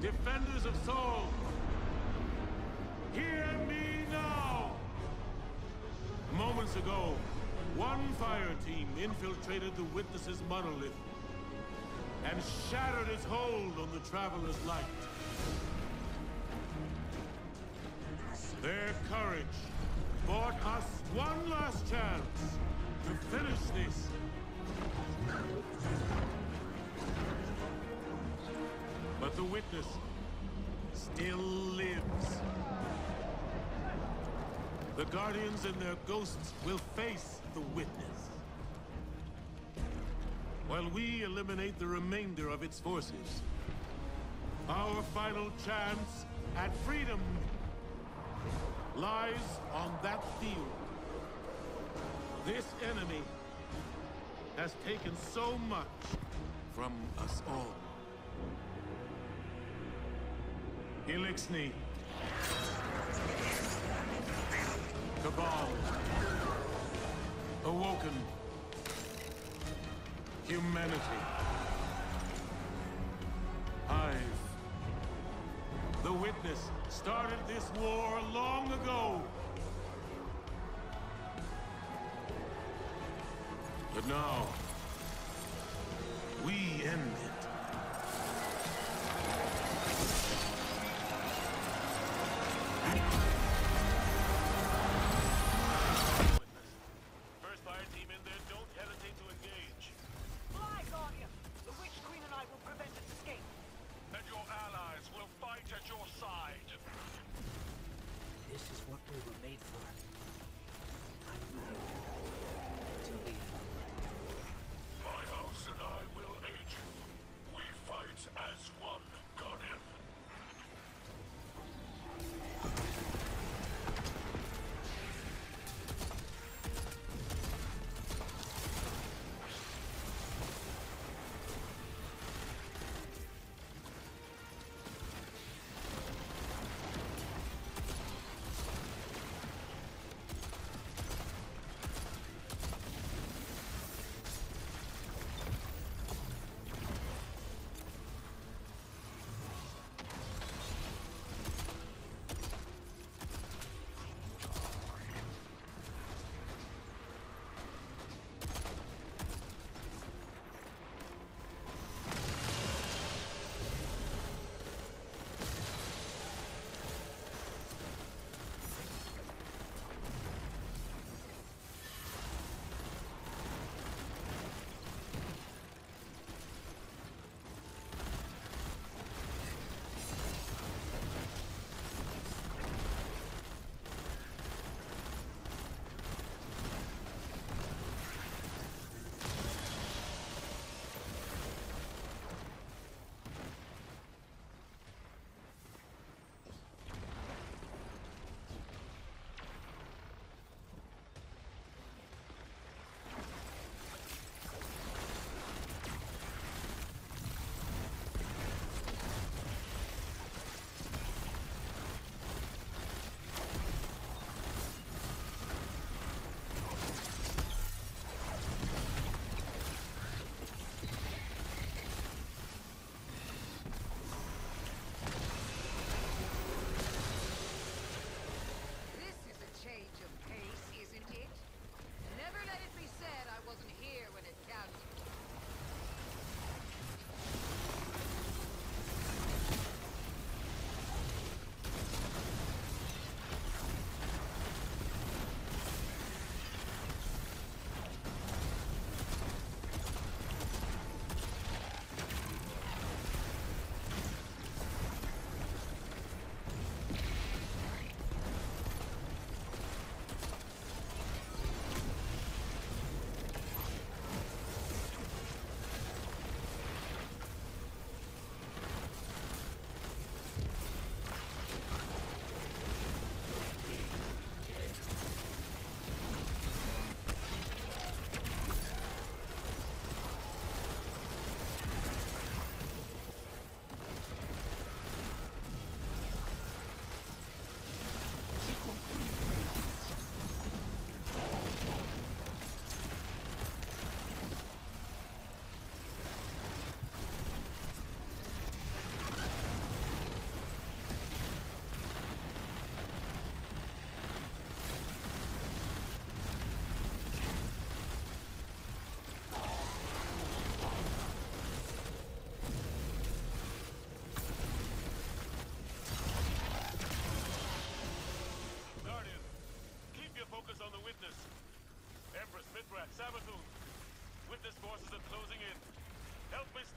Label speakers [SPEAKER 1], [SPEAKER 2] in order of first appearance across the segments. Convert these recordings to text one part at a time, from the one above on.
[SPEAKER 1] Defenders of Saul, hear me now! Moments ago, one fire team infiltrated the Witness's monolith and shattered its hold on the Traveler's light. Their courage bought us one last chance to finish this. But the Witness still lives. The Guardians and their ghosts will face the Witness, while we eliminate the remainder of its forces. Our final chance at freedom lies on that field. This enemy has taken so much from us all. Eliksni. Cabal. Awoken. Humanity. Hive. The Witness started this war long ago. But now, we end it.
[SPEAKER 2] First fire team in there, don't hesitate to engage.
[SPEAKER 3] Fly, Guardian! The Witch Queen and I will prevent its escape.
[SPEAKER 2] And your allies will fight at your side.
[SPEAKER 3] This is what we were made for. I'm with you. Till the end.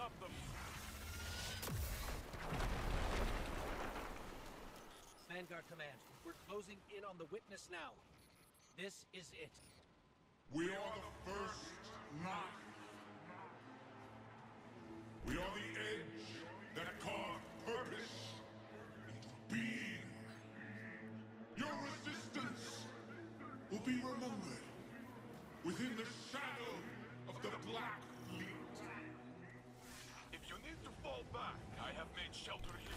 [SPEAKER 2] stop them.
[SPEAKER 3] Vanguard Command, we're closing in on the Witness now. This is it.
[SPEAKER 4] We are the first knife. We are the edge that carved purpose into being. Your resistance will be remembered within the shadow of the Black Fleet.
[SPEAKER 2] If you need to fall back, I have made shelter here.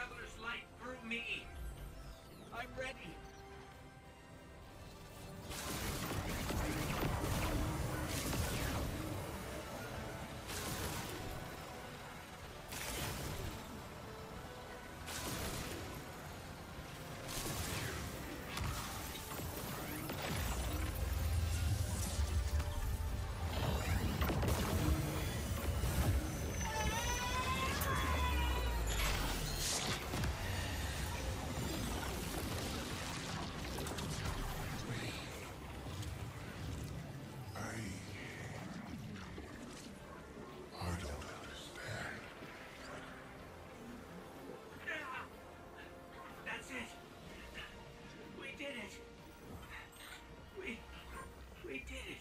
[SPEAKER 3] Traveler's light through me. I'm ready.
[SPEAKER 4] I don't understand.
[SPEAKER 3] That's it. We did it. We did it.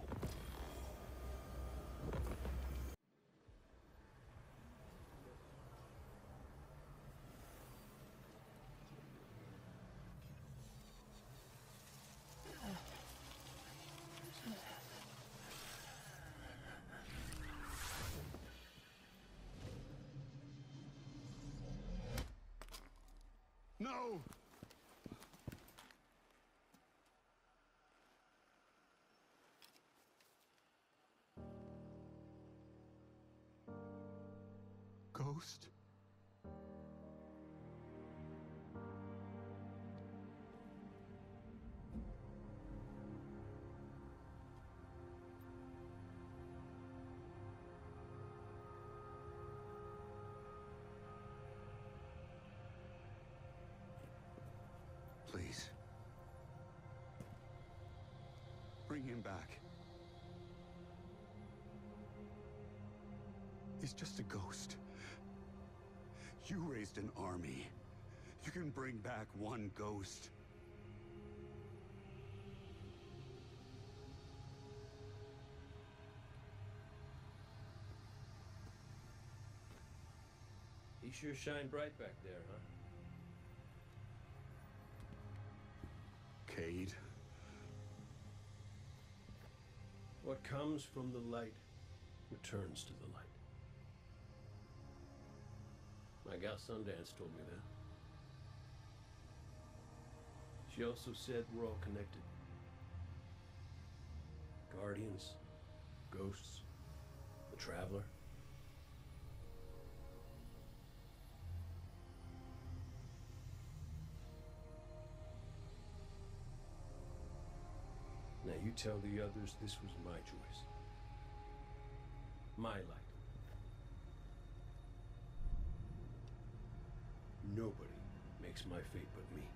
[SPEAKER 4] No! Ghost? Please. Bring him back. He's just a ghost. You raised an army. You can bring back one ghost.
[SPEAKER 5] He sure shined bright back there, huh?
[SPEAKER 4] Cade.
[SPEAKER 5] What comes from the light returns to the light. My gal Sundance told me that. She also said we're all connected. Guardians, ghosts, the Traveler. Now you tell the others this was my choice. My light. Nobody makes my fate but me.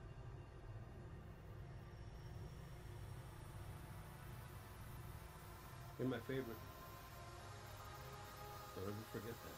[SPEAKER 5] You're my favorite. Don't ever forget that.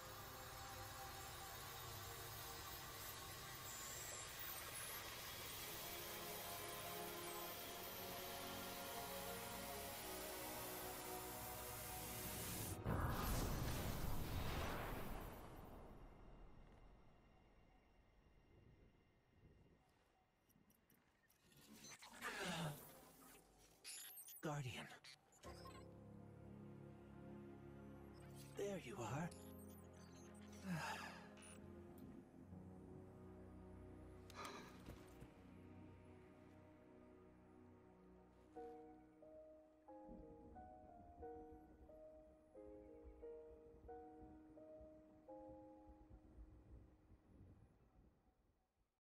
[SPEAKER 3] Guardian. There you are.